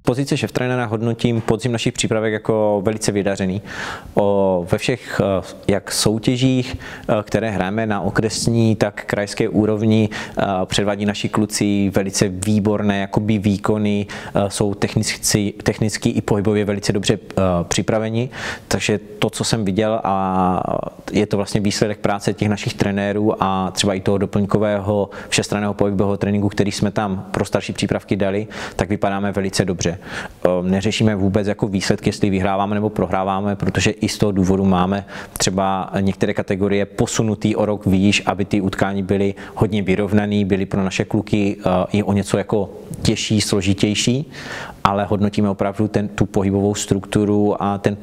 pozice šéftrenéra hodnotím podzim našich přípravek jako velice vydařený. Ve všech jak soutěžích, které hrajeme na okresní, tak krajské úrovni, předvádí naši kluci velice výborné jakoby výkony, jsou technicky i pohybově velice dobře připraveni, takže to, co jsem viděl, a je to vlastně výsledek práce těch našich trenérů a třeba i toho doplňkového všestranného pohybového tréninku, který jsme tam pro starší přípravky dali, tak vypadáme velice dobře. Neřešíme vůbec jako výsledky, jestli vyhráváme nebo prohráváme, protože i z toho důvodu máme třeba některé kategorie posunutý o rok výš, aby ty utkání byly hodně vyrovnaný, byly pro naše kluky i o něco jako těžší, složitější, ale hodnotíme opravdu tu pohybovou strukturu a ten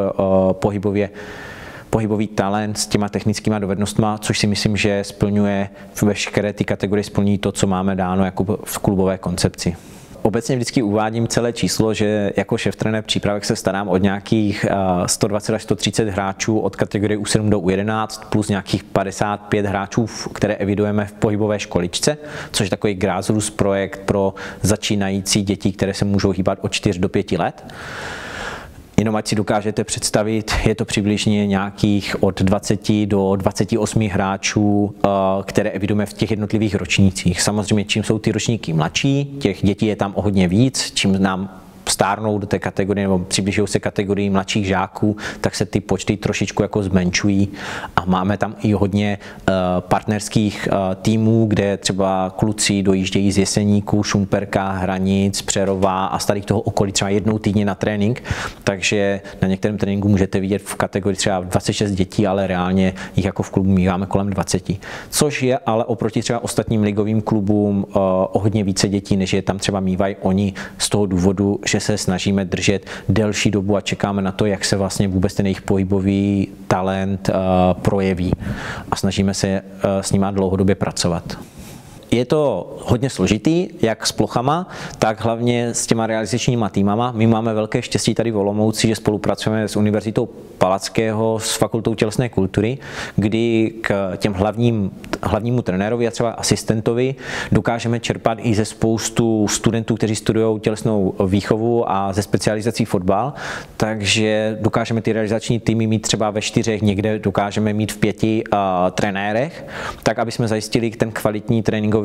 pohybový talent s těma technickýma dovednostma, což si myslím, že splňuje veškeré ty kategorie, splní to, co máme dáno jako v klubové koncepci. Obecně vždycky uvádím celé číslo, že jako šéftrenér přípravek se starám od nějakých 120 až 130 hráčů od kategorie U7 do U11 plus nějakých 55 hráčů, které evidujeme v pohybové školičce, což je takový grassroots projekt pro začínající děti, které se můžou hýbat od 4 do 5 let. Jenom ať si dokážete představit, je to přibližně nějakých od 20 do 28 hráčů, které evidujeme v těch jednotlivých ročnících. Samozřejmě, čím jsou ty ročníky mladší, těch dětí je tam o hodně víc, čím nám stárnou do té kategorie nebo přibližují se kategorii mladších žáků, tak se ty počty trošičku jako zmenšují a máme tam i hodně partnerských týmů, kde třeba kluci dojíždějí z Jeseníku, Šumperka, Hranic, Přerova a z tady toho okolí třeba jednou týdně na trénink, takže na některém tréninku můžete vidět v kategorii třeba 26 dětí, ale reálně jich jako v klubu míváme kolem 20. Což je ale oproti třeba ostatním ligovým klubům o hodně více dětí, než je tam třeba mívají oni z toho důvodu, že se snažíme držet delší dobu a čekáme na to, jak se vlastně vůbec ten jejich pohybový talent projeví a snažíme se s nima dlouhodobě pracovat. Je to hodně složitý, jak s plochama, tak hlavně s těma realizačníma týmama. My máme velké štěstí tady v Olomouci, že spolupracujeme s Univerzitou Palackého, s Fakultou tělesné kultury, kdy k těm hlavnímu trenérovi a třeba asistentovi dokážeme čerpat i ze spoustu studentů, kteří studují tělesnou výchovu a ze specializací fotbal, takže dokážeme ty realizační týmy mít třeba ve 4, někde dokážeme mít v 5 trenérech, tak aby jsme zajistili ten kvalitní tréninkový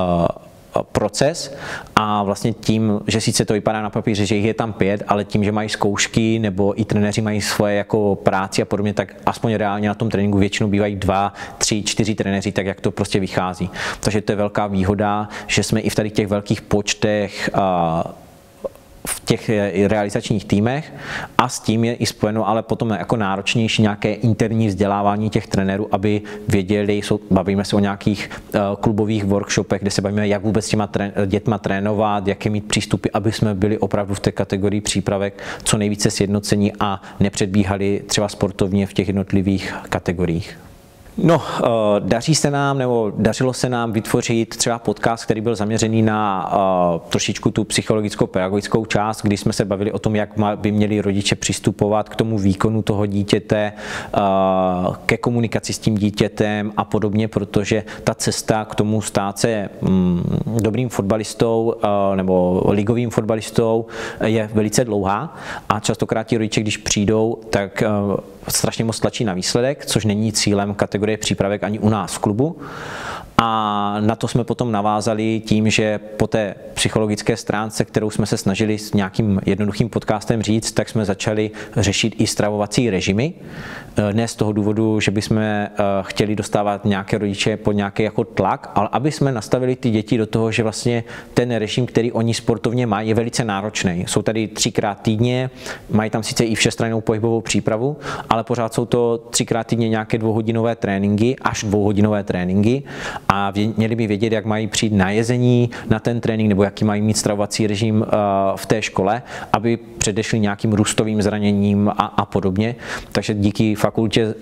proces a vlastně tím, že sice to vypadá na papíře, že jich je tam 5, ale tím, že mají zkoušky nebo i trenéři mají svoje jako práci a podobně, tak aspoň reálně na tom tréninku většinou bývají 2, 3, 4 trenéři, tak jak to prostě vychází. Takže to je velká výhoda, že jsme i v tady těch velkých počtech v těch realizačních týmech a s tím je i spojeno, ale potom jako náročnější nějaké interní vzdělávání těch trenérů, aby věděli, bavíme se o nějakých klubových workshopech, kde se bavíme, jak vůbec s těma dětma trénovat, jaké mít přístupy, aby jsme byli opravdu v té kategorii přípravek co nejvíce sjednocení a nepředbíhali třeba sportovně v těch jednotlivých kategoriích. No, daří se nám, nebo dařilo se nám vytvořit třeba podcast, který byl zaměřený na trošičku tu psychologickou, pedagogickou část, kdy jsme se bavili o tom, jak by měli rodiče přistupovat k tomu výkonu toho dítěte, ke komunikaci s tím dítětem a podobně, protože ta cesta k tomu stát se dobrým fotbalistou nebo ligovým fotbalistou je velice dlouhá a častokrát ti rodiče, když přijdou, tak strašně moc tlačí na výsledek, což není cílem kategorie přípravek ani u nás v klubu. A na to jsme potom navázali tím, že po té psychologické stránce, kterou jsme se snažili s nějakým jednoduchým podcastem říct, tak jsme začali řešit i stravovací režimy. Ne z toho důvodu, že bychom chtěli dostávat nějaké rodiče pod nějaký jako tlak, ale aby jsme nastavili ty děti do toho, že vlastně ten režim, který oni sportovně mají, je velice náročný. Jsou tady 3krát týdně, mají tam sice i všestrannou pohybovou přípravu, ale pořád jsou to 3krát týdně nějaké 2hodinové tréninky, až 2hodinové tréninky. A měli by vědět, jak mají přijít na jezení na ten trénink nebo jaký mají mít stravovací režim v té škole, aby předešli nějakým růstovým zraněním a podobně. Takže díky fakultě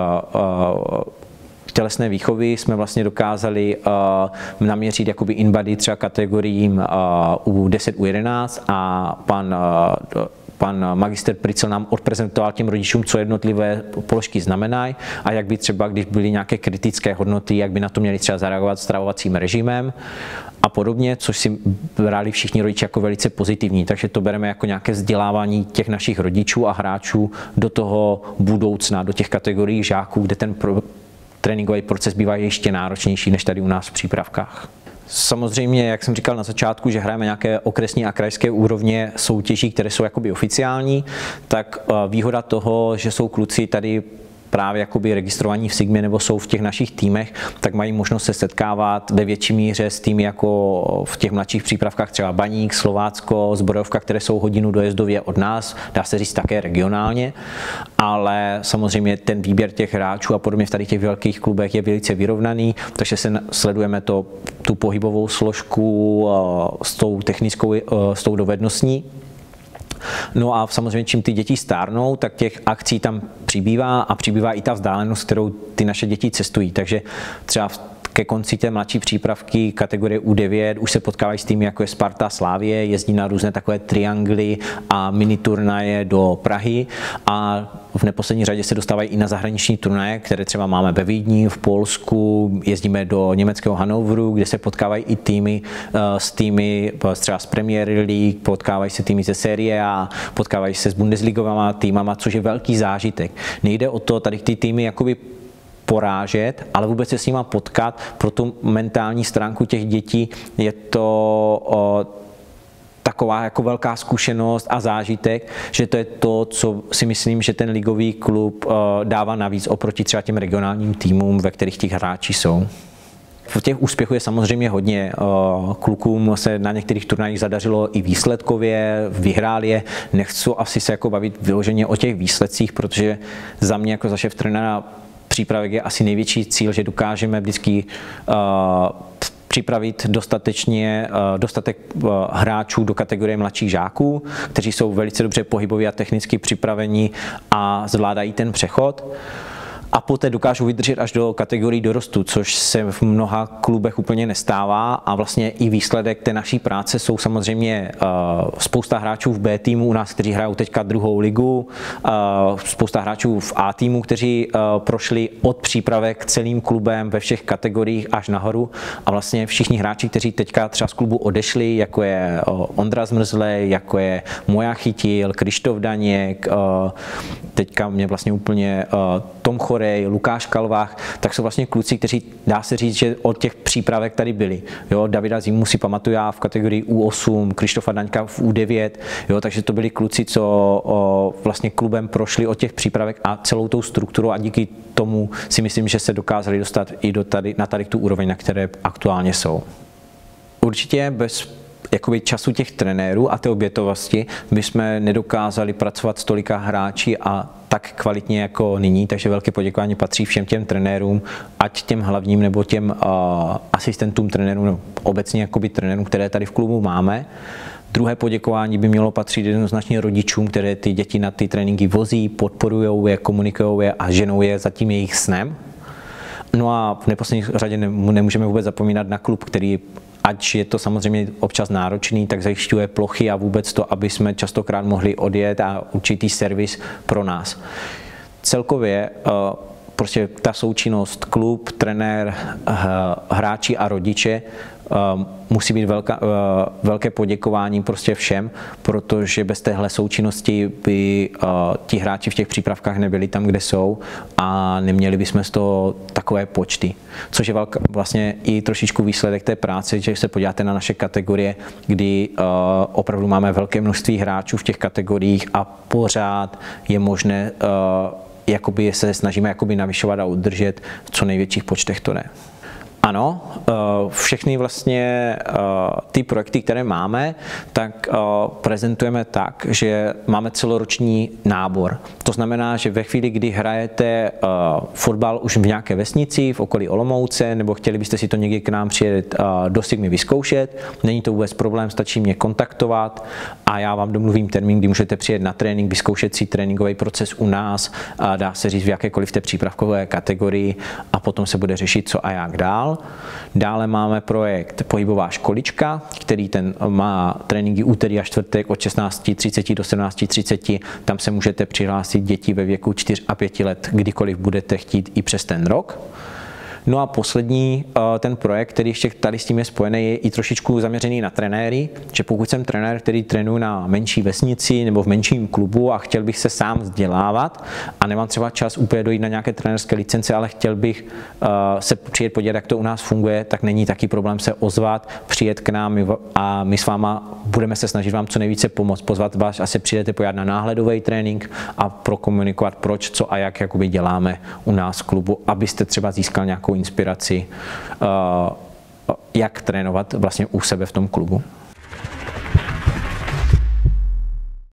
tělesné výchovy jsme vlastně dokázali naměřit jakoby in-body třeba kategoriím U10, U11 a pan pan magister Pricel nám odprezentoval těm rodičům, co jednotlivé položky znamenají a jak by třeba, když byly nějaké kritické hodnoty, jak by na to měli třeba zareagovat stravovacím režimem a podobně, což si brali všichni rodiče jako velice pozitivní. Takže to bereme jako nějaké vzdělávání těch našich rodičů a hráčů do toho budoucna, do těch kategorií žáků, kde ten tréninkový proces bývá ještě náročnější než tady u nás v přípravkách. Samozřejmě, jak jsem říkal na začátku, že hrajeme nějaké okresní a krajské úrovně soutěží, které jsou jakoby oficiální, tak výhoda toho, že jsou kluci tady právě jakoby registrovaní v Sigmě nebo jsou v těch našich týmech, tak mají možnost se setkávat ve větší míře s týmy jako v těch mladších přípravkách, třeba Baník, Slovácko, Zbrojovka, které jsou hodinu dojezdově od nás, dá se říct také regionálně, ale samozřejmě ten výběr těch hráčů a podobně v tady těch velkých klubech je velice vyrovnaný, takže sledujeme tu pohybovou složku s tou technickou, s tou dovednostní. No a samozřejmě, čím ty děti stárnou, tak těch akcí tam přibývá a přibývá i ta vzdálenost, kterou ty naše děti cestují. Takže třeba ke konci té mladší přípravky kategorie U9 už se potkávají s týmy, jako je Sparta, Slavie, jezdí na různé takové triangly a mini turnaje do Prahy a v neposlední řadě se dostávají i na zahraniční turnaje, které třeba máme ve Vídni, v Polsku, jezdíme do německého Hannoveru, kde se potkávají i týmy s týmy třeba z Premier League, potkávají se týmy ze Serie A, potkávají se s Bundesligovými týmama, což je velký zážitek. Nejde o to tady ty týmy jakoby porážet, ale vůbec se s nima potkat. Pro tu mentální stránku těch dětí je to taková jako velká zkušenost a zážitek, že to je to, co si myslím, že ten ligový klub dává navíc oproti třeba těm regionálním týmům, ve kterých těch hráči jsou. V těch úspěchů je samozřejmě hodně. Klukům se na některých turnajích zadařilo i výsledkově, vyhráli je. Nechci asi se jako bavit vyloženě o těch výsledcích, protože za mě jako za šéf trenéra přípravek je asi největší cíl, že dokážeme vždycky připravit dostatek hráčů do kategorie mladších žáků, kteří jsou velice dobře pohybově a technicky připraveni a zvládají ten přechod. A poté dokážou vydržet až do kategorii dorostu, což se v mnoha klubech úplně nestává a vlastně i výsledek té naší práce jsou samozřejmě spousta hráčů v B týmu u nás, kteří hrajou teďka druhou ligu, spousta hráčů v A týmu, kteří prošli od přípravek celým klubem ve všech kategoriích až nahoru a vlastně všichni hráči, kteří teďka třeba z klubu odešli, jako je Ondra Zmrzlej, jako je Moja Chytil, Krištof Daněk, teďka mě vlastně úplně Tom Chorej, Lukáš Kalvách, tak jsou vlastně kluci, kteří dá se říct, že od těch přípravek tady byli. Jo, Davida Zimu si pamatuju já v kategorii U8, Krištofa Daňka v U9, jo, takže to byli kluci, co vlastně klubem prošli od těch přípravek a celou tou strukturu a díky tomu si myslím, že se dokázali dostat i na tady tu úroveň, na které aktuálně jsou. Určitě bez jakoby času těch trenérů a té obětovosti bychom nedokázali pracovat s tolika hráči a tak kvalitně jako nyní, takže velké poděkování patří všem těm trenérům, ať těm hlavním nebo těm asistentům trenérům, nebo obecně jakoby trenérům, které tady v klubu máme. Druhé poděkování by mělo patřit jednoznačně rodičům, které ty děti na ty tréninky vozí, podporují je, komunikují je a ženou je za tím jejich snem. No a v neposlední řadě nemůžeme vůbec zapomínat na klub, který ať je to samozřejmě občas náročný, tak zajišťuje plochy a vůbec to, aby jsme častokrát mohli odjet a určitý servis pro nás. Celkově prostě ta součinnost klub, trenér, hráči a rodiče musí být velké poděkování prostě všem, protože bez téhle součinnosti by ti hráči v těch přípravkách nebyli tam, kde jsou a neměli bychom z toho takové počty. Což je vlastně i trošičku výsledek té práce, že se podíváte na naše kategorie, kdy opravdu máme velké množství hráčů v těch kategoriích a pořád je možné jakoby se snažíme jakoby navyšovat a udržet v co největších počtech to ne. Ano, všechny vlastně ty projekty, které máme, tak prezentujeme tak, že máme celoroční nábor. To znamená, že ve chvíli, kdy hrajete fotbal už v nějaké vesnici, v okolí Olomouce, nebo chtěli byste si to někdy k nám přijet do Sigmy vyzkoušet, není to vůbec problém, stačí mě kontaktovat a já vám domluvím termín, kdy můžete přijet na trénink, vyzkoušet si tréninkový proces u nás, dá se říct v jakékoliv té přípravkové kategorii a potom se bude řešit co a jak dál. dál. Dále máme projekt Pohybová školička, který ten má tréninky úterý a čtvrtek od 16:30 do 17:30. Tam se můžete přihlásit děti ve věku 4 a 5 let, kdykoliv budete chtít i přes ten rok. No a poslední ten projekt, který ještě tady s tím je spojený, je i trošičku zaměřený na trenéry, že pokud jsem trenér, který trénuje na menší vesnici nebo v menším klubu a chtěl bych se sám vzdělávat a nemám třeba čas úplně dojít na nějaké trenérské licence, ale chtěl bych se přijet podívat, jak to u nás funguje, tak není taky problém se ozvat, přijet k nám a my s váma budeme se snažit vám co nejvíce pomoct, pozvat vás a se přijdete podívat na náhledový trénink a prokomunikovat, proč, co a jak jakoby děláme u nás v klubu, abyste třeba získal nějakou inspiraci, jak trénovat vlastně u sebe v tom klubu.